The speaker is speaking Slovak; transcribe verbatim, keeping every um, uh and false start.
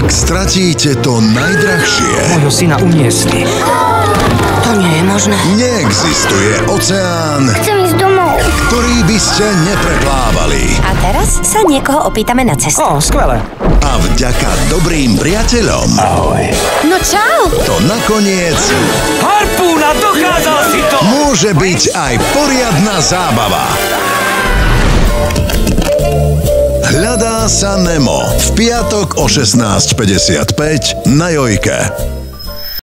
Ak stratíte to najdrahšie... Môjho syna uniesli. To nie je možné. Neexistuje oceán, Chcem ísť domov. ktorý by ste nepreplávali. A teraz sa niekoho opýtame na cestu. Ó, skvelé. A vďaka dobrým priateľom Ahoj. No čau! to nakoniec Harpúna, dokázal si to! môže byť aj poriadna zábava. Hľadá sa Nemo v piatok o šestnásť päťdesiatpäť na Jojke.